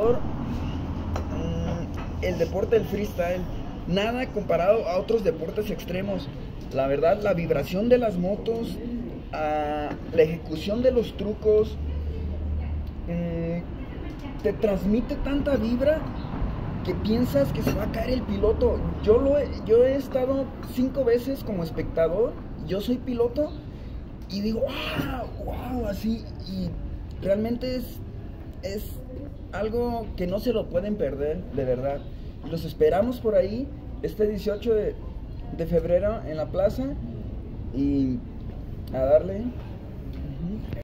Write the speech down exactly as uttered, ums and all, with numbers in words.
espectador, mmm, el deporte del freestyle, nada comparado a otros deportes extremos. La verdad, la vibración de las motos, uh, la ejecución de los trucos, mmm, te transmite tanta vibra que piensas que se va a caer el piloto. Yo, lo he, yo he estado cinco veces como espectador, yo soy piloto, y digo, wow, wow, así, y realmente es, es algo que no se lo pueden perder, de verdad. Los esperamos por ahí, este dieciocho de febrero en la plaza, y a darle.